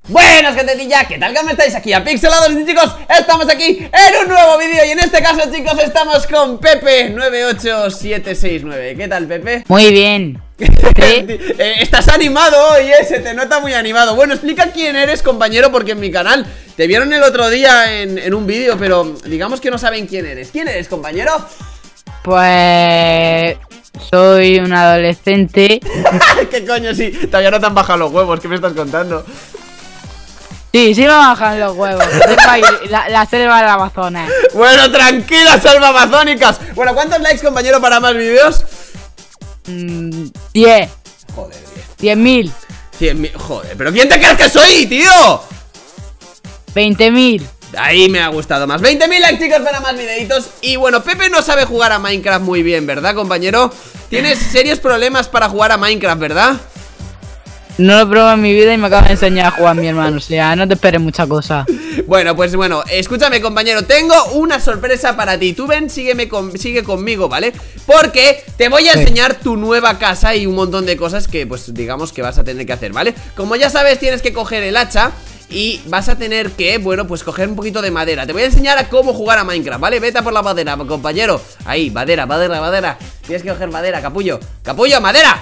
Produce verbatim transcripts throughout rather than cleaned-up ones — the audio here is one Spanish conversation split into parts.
Buenas gentecilla, ¿qué tal? ¿Cómo estáis? Aquí a Pixelados y chicos, estamos aquí en un nuevo vídeo. Y en este caso chicos estamos con Pepe nueve ocho siete seis nueve. ¿Qué tal, Pepe? Muy bien. ¿Sí? eh, Estás animado hoy, eh, se te nota muy animado. Bueno, explica quién eres, compañero, porque en mi canal te vieron el otro día en, en un vídeo, pero digamos que no saben quién eres. ¿Quién eres, compañero? Pues... soy un adolescente. ¿Qué coño? Sí, todavía no te han bajado los huevos, ¿qué me estás contando? Sí, sí me bajan los huevos. la, la selva del Amazonas. Bueno, tranquila, selva amazónicas. Bueno, ¿cuántos likes, compañero, para más vídeos? Mm, diez. Joder, diez. Diez mil. Cien mil. Joder, ¿pero quién te crees que soy, tío? Veinte mil. Ahí me ha gustado más. veinte mil likes, chicos, para más videitos. Y bueno, Pepe no sabe jugar a Minecraft muy bien, ¿verdad, compañero? Tienes serios problemas para jugar a Minecraft, ¿verdad? No lo he probado en mi vida y me acaba de enseñar a jugar mi hermano. O sea, no te esperes mucha cosa. Bueno, pues bueno, escúchame, compañero, tengo una sorpresa para ti. Tú ven, sígueme con, sigue conmigo, ¿vale? Porque te voy a Sí. enseñar tu nueva casa y un montón de cosas que, pues, digamos que vas a tener que hacer, ¿vale? Como ya sabes, tienes que coger el hacha y vas a tener que, bueno, pues coger un poquito de madera. Te voy a enseñar a cómo jugar a Minecraft, ¿vale? Vete a por la madera, compañero. Ahí, madera, madera, madera. Tienes que coger madera, capullo. ¡Capullo, madera!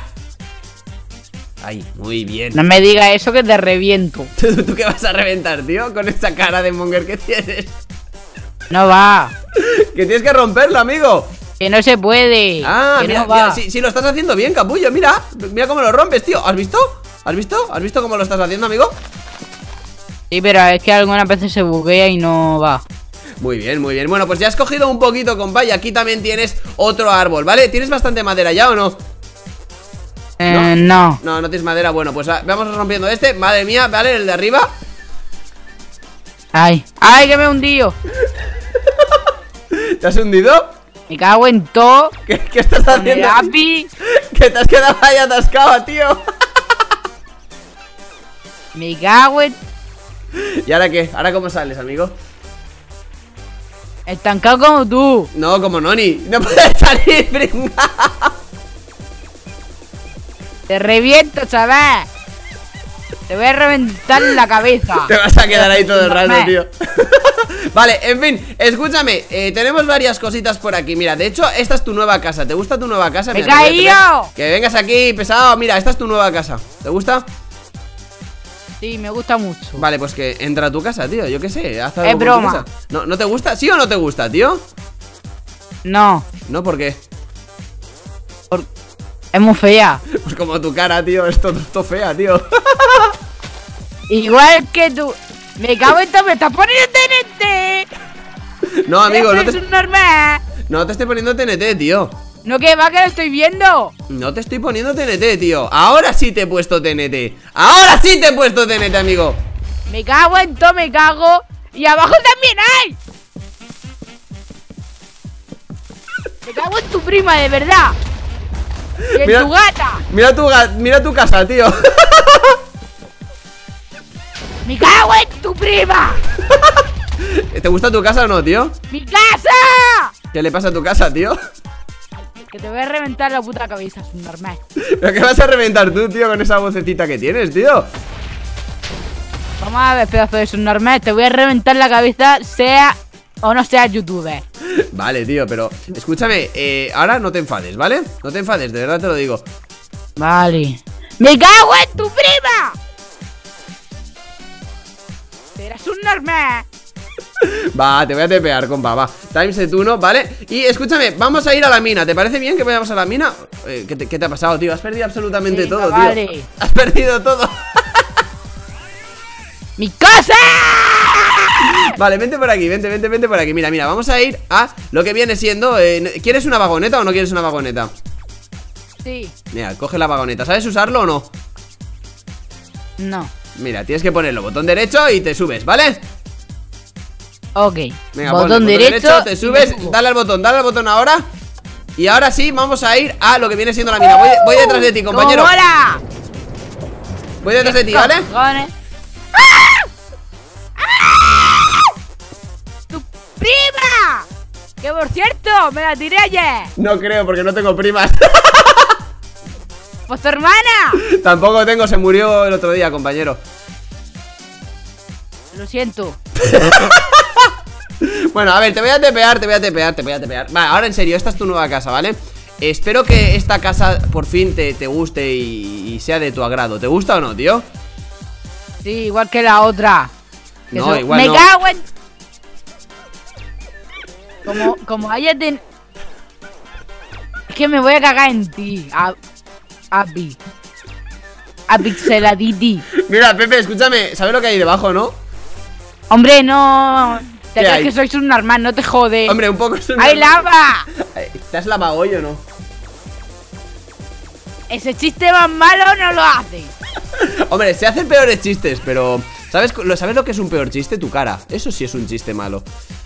Ahí, muy bien. No me digas eso que te reviento. ¿Tú, ¿Tú qué vas a reventar, tío? Con esa cara de monger que tienes. No va. Que tienes que romperlo, amigo. Que no se puede. Ah, que mira, no va. mira, sí, sí, lo estás haciendo bien, capullo, mira. Mira cómo lo rompes, tío. ¿Has visto? ¿Has visto? ¿Has visto cómo lo estás haciendo, amigo? Sí, pero es que algunas veces se buguea y no va. Muy bien, muy bien. Bueno, pues ya has cogido un poquito, compa. Y aquí también tienes otro árbol, ¿vale? ¿Tienes bastante madera ya o no? Eh, no. No, no tienes madera. Bueno, pues va- vamos rompiendo este. Madre mía, ¿vale? El de arriba. Ay, ay, que me he hundido. ¿Te has hundido? Me cago en todo. ¿Qué, qué estás Con el haciendo? API. Que te has quedado ahí atascado, tío. Me cago en... ¿Y ahora qué? ¿Ahora cómo sales, amigo? estancado como tú. No, como Noni. No puedes salir, pringao. Te reviento, chaval. Te voy a reventar la cabeza. Te vas a quedar ahí todo el rato, Normal. tío. Vale, en fin, escúchame, eh, tenemos varias cositas por aquí. Mira, de hecho, esta es tu nueva casa. ¿Te gusta tu nueva casa? ¡Me he Mira, te voy a caído! tener- Que vengas aquí, pesado. Mira, esta es tu nueva casa. ¿Te gusta? Sí, me gusta mucho. Vale, pues que entra a tu casa, tío. Yo qué sé, haz algo Es con tu broma. casa. ¿No, ¿No te gusta? ¿Sí o no te gusta, tío? No, ¿No? ¿Por qué? por- es muy fea. Pues como tu cara, tío. Esto es fea, tío. Igual que tú. Me cago en todo, me estás poniendo T N T. No, amigo, no Es te, un normal. no te estoy poniendo T N T, tío. No, que va, que lo estoy viendo. No te estoy poniendo T N T, tío. Ahora sí te he puesto T N T. Ahora sí te he puesto T N T, amigo. Me cago en todo, me cago. Y abajo también hay. Me cago en tu prima, de verdad. Y en Mira- tu gata. Mira tu, ga- mira tu casa, tío. Me cago en tu prima. ¿Te gusta tu casa o no, tío? ¡Mi casa! ¿Qué le pasa a tu casa, tío? Que te voy a reventar la puta cabeza, es un normal. ¿Pero qué vas a reventar tú, tío, con esa vocecita que tienes, tío? Vamos a ver, pedazo de subnormal. Te voy a reventar la cabeza, sea o no sea youtuber. Vale, tío, pero escúchame, eh, ahora no te enfades, ¿vale? No te enfades, de verdad te lo digo. Vale. ¡Me cago en tu prima! Serás un normal. Va, te voy a tepear, compa, va. Timeset uno, ¿vale? Y escúchame, vamos a ir a la mina. ¿Te parece bien que vayamos a la mina? Eh, ¿qué, te, ¿Qué te ha pasado, tío? Has perdido absolutamente Venga, todo, vale. tío. Has perdido todo. ¡Mi casa! Vale, vente por aquí, vente, vente, vente por aquí. Mira, mira, vamos a ir a lo que viene siendo eh, ¿quieres una vagoneta o no quieres una vagoneta? Sí. Mira, coge la vagoneta. ¿Sabes usarlo o no? No. Mira, tienes que poner el botón derecho y te subes, ¿vale? Ok. Venga, botón, ponle, derecho, te y subes, me subo. dale al botón, dale al botón ahora. Y ahora sí, vamos a ir a lo que viene siendo la mina. Voy, voy detrás de ti, compañero. ¡Cómo mola! Voy detrás de ti, ¿vale? Cojones. ¡Ah! ¡Ah! ¡Tu prima! Que por cierto, me la tiré ayer. No creo, porque no tengo primas. Pues tu hermana. Tampoco tengo, se murió el otro día, compañero. Lo siento. Bueno, a ver, te voy a tepear, te voy a tepear, te voy a tepear. Vale, ahora en serio, esta es tu nueva casa, ¿vale? Espero que esta casa por fin te, te guste y, y sea de tu agrado. ¿Te gusta o no, tío? Sí, igual que la otra. Que No, so- igual Me no. cago en... Como, como haya ten... Es que me voy a cagar en ti. A... Abi. A Pixeladiti. Mira, Pepe, escúchame, ¿sabes lo que hay debajo, no? Hombre, no... Te ¿Qué crees hay? que sois un normal, no te jode. Hombre, un poco es un... ¡Hay lava! ¿Te has lavado hoy o no? Ese chiste más malo no lo hace. Hombre, se hacen peores chistes, pero... ¿Sabes lo, ¿Sabes lo que es un peor chiste? Tu cara. Eso sí es un chiste malo.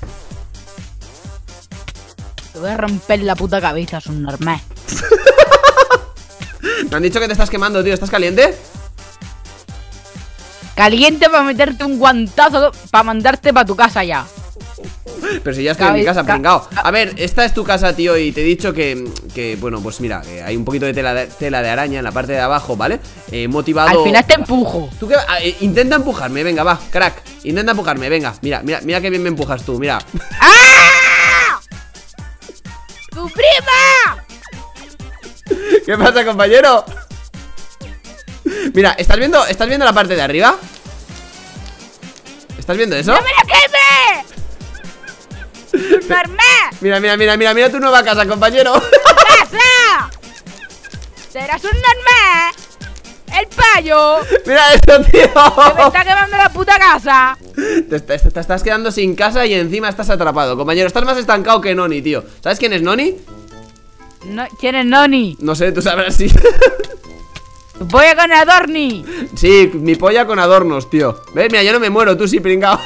Te voy a romper la puta cabeza, es un normal. Me han dicho que te estás quemando, tío. ¿Estás caliente? Caliente para meterte un guantazo, para mandarte para tu casa ya. Pero si ya estoy en mi casa, Ca- pringao. A ver, esta es tu casa, tío, y te he dicho que, que bueno, pues mira, que hay un poquito de tela, de tela de araña en la parte de abajo, ¿vale? Eh, motivado... Al final te empujo. ¿Tú qué? Ah, eh, intenta empujarme, venga, va, crack. Intenta empujarme, venga. Mira, mira, mira qué bien me empujas tú, mira. ¡Ah! ¡Tu prima! ¿Qué pasa, compañero? Mira, ¿estás viendo, ¿estás viendo la parte de arriba? ¿Estás viendo eso? ¡No me la queme! ¡Un normal! Mira, mira, mira, mira, mira tu nueva casa, compañero. ¡Casa! ¡Serás un normal! ¡El payo! Mira esto, ¡Que me tío. está quemando la puta casa! Te, te- te estás quedando sin casa y encima estás atrapado, compañero. Estás más estancado que Noni, tío. ¿Sabes quién es Noni? No, ¿quién es Noni? No sé, tú sabrás si... Voy a con Adorni. Sí, mi polla con adornos, tío. ¿Ves? Mira, yo no me muero, tú sí, pringao.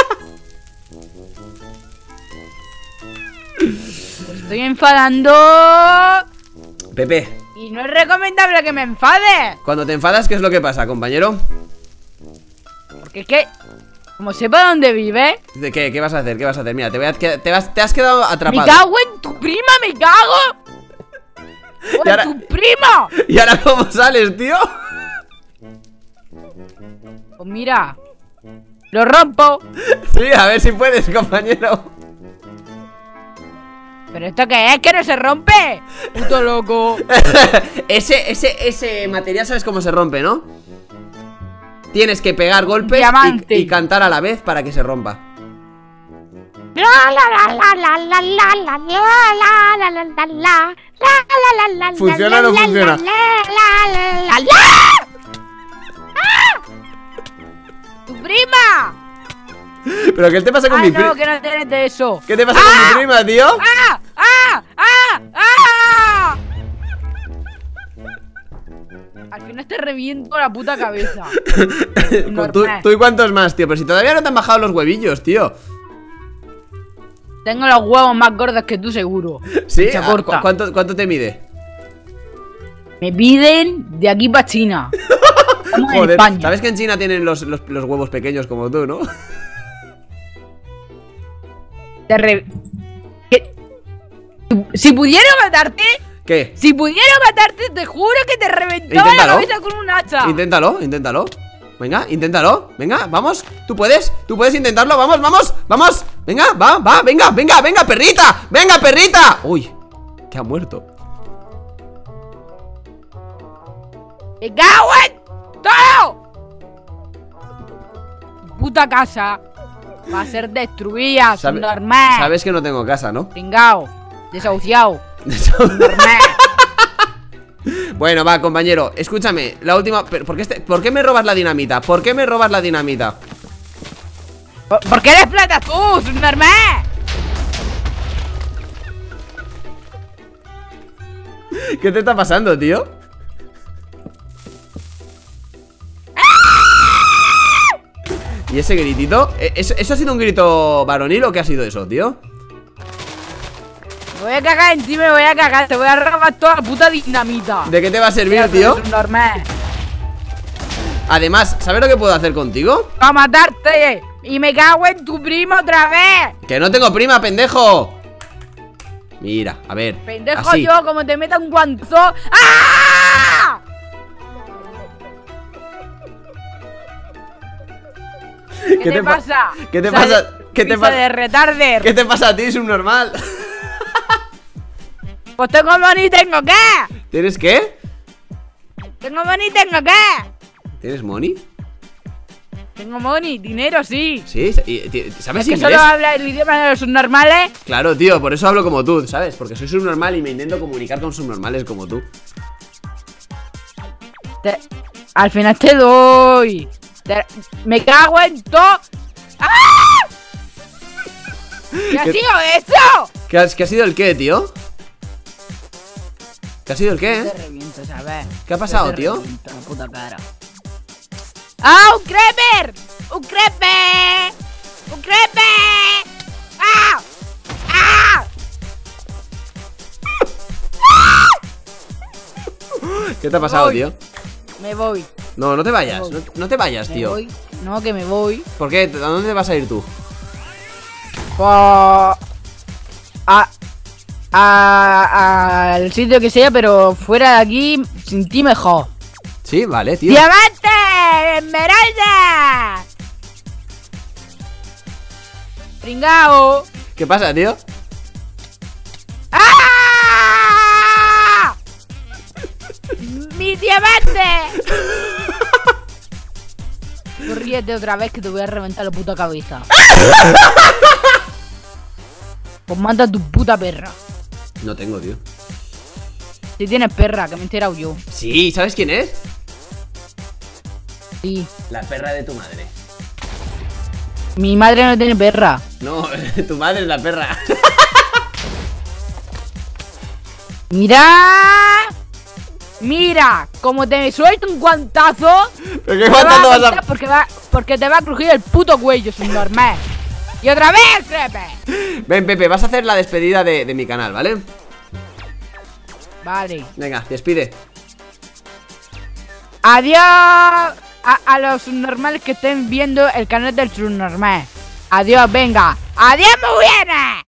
Estoy enfadando. Pepe, Y no es recomendable que me enfade. cuando te enfadas, ¿qué es lo que pasa, compañero? Porque es que, como sepa dónde vive, ¿De qué? ¿Qué vas a hacer? ¿Qué vas a hacer? Mira, te, voy a, que- te, vas- te has quedado me atrapado. cago en tu prima, me cago. ¡O Y en ahora- tu prima! ¿Y ahora cómo sales, tío? Pues mira, lo rompo. Sí, a ver si puedes, compañero. ¿Pero esto qué es? ¿Que no se rompe? Puto loco. ese, ese, ese material, ¿sabes cómo se rompe, no? Tienes que pegar golpes Diamante. y, y cantar a la vez para que se rompa. La la la la la la la la la la la la la la la la la. ¿Funciona o no funciona? La la la la. ¡Tu prima! ¿Pero qué te pasa con Ah, mi no, prima? que no tienes de eso. ¿Qué te pasa con mi prima, tío? ¡Ah! ¡Ah! ¡Ah! ¡Ah! Al final te reviento la puta cabeza. Con tú, normal. tú y cuántos más, tío. Pero si todavía no te han bajado los huevillos, tío. Tengo los huevos más gordos que tú, seguro. ¿Sí? Picha Ah, corta. ¿cu- ¿Cuánto, ¿Cuánto te mide? Me piden de aquí para China. Estamos en Joder, España. ¿sabes que en China tienen los, los, los huevos pequeños como tú, no? Te re- ¿Qué? Si pudiera matarte, ¿Qué? si pudiera matarte, te juro que te reventaba Inténtalo. la cabeza con un hacha. Inténtalo, inténtalo. Venga, inténtalo. Venga, vamos. Tú puedes, tú puedes intentarlo. Vamos, vamos, vamos. Venga, va, va, venga, venga, venga, perrita. Venga, perrita. Uy, que ha muerto. ¡Me cago en todo! Puta casa va a ser destruida, Sabe- normal. Sabes que no tengo casa, ¿no? Pringao, desahuciado, normal. Bueno, va, compañero. Escúchame, la última. pero, ¿Por qué, este- ¿Por qué me robas la dinamita? ¿Por qué me robas la dinamita? ¿Por, por qué les plata tú, normal? ¿Qué te está pasando, tío? ¿Y ese gritito? ¿E- ¿Eso, ¿Eso ha sido un grito varonil o qué ha sido eso, tío? Me voy a cagar en ti, me voy a cagar. Te voy a robar toda la puta dinamita. ¿De qué te va a servir, Mira, tío? eres un normal. Además, ¿sabes lo que puedo hacer contigo? ¡Va a matarte! ¡Y me cago en tu primo otra vez! ¡Que no tengo prima, pendejo! Mira, a ver. Pendejo así. yo, como te meta un guanzo. ¡Ah! ¿Qué, ¿Qué te, te pasa? ¿Qué te pasa? ¿Qué te pasa? de retarder. ¿Qué te pasa a ti, subnormal? Pues tengo money, tengo qué. ¿Tienes qué? Tengo money, tengo qué. ¿Tienes money? Tengo money, dinero, sí. Sí, ¿sabes ¿Es que inglés? solo habla el idioma de los subnormales? Claro, tío, por eso hablo como tú, ¿sabes? Porque soy subnormal y me intento comunicar con subnormales como tú. Te, al final te doy. Te, me cago en todo. ¡Ah! ¿Qué ha ¿Qué, sido eso? ¿Qué ha, ¿Qué ha sido el qué, tío? ¿Qué ha sido el qué, eh? Te reviento, ¿sabes? ¿Qué ha pasado, te tío? reviento la puta cara. ¡Ah, un creeper! ¡Un creeper! ¡Un creeper! ¡Ah! ¡Ah! ¿Qué te ha pasado, voy. tío? Me voy. No, no te vayas, voy. no, no te vayas, Me tío. voy. No, que me voy. ¿Por qué? ¿A dónde vas a ir tú? Pues... A... A... Al sitio que sea, pero fuera de aquí, sin ti mejor. Sí, vale, tío. ¡Diamante! ¡Esmeralda! ¡Pringao! ¿Qué pasa, tío? ¡Ah! ¡Mi diamante! Pues ríete otra vez que te voy a reventar la puta cabeza. Pues manda a tu puta perra. No tengo, tío. Si tienes perra, que me he enterado yo. Sí, ¿sabes quién es? Sí. La perra de tu madre. Mi madre no tiene perra. No, tu madre es la perra. Mira. Mira, como te suelto un guantazo. ¿Pero qué guantazo vas a...? Porque, va, porque te va a crujir el puto cuello, sin normal. Y otra vez, Crepe. Ven, Pepe, vas a hacer la despedida de, de mi canal, ¿vale? Vale. Venga, despide. Adiós a, a los subnormales que estén viendo el canal del subnormal. Adiós, venga. Adiós, muy buenas.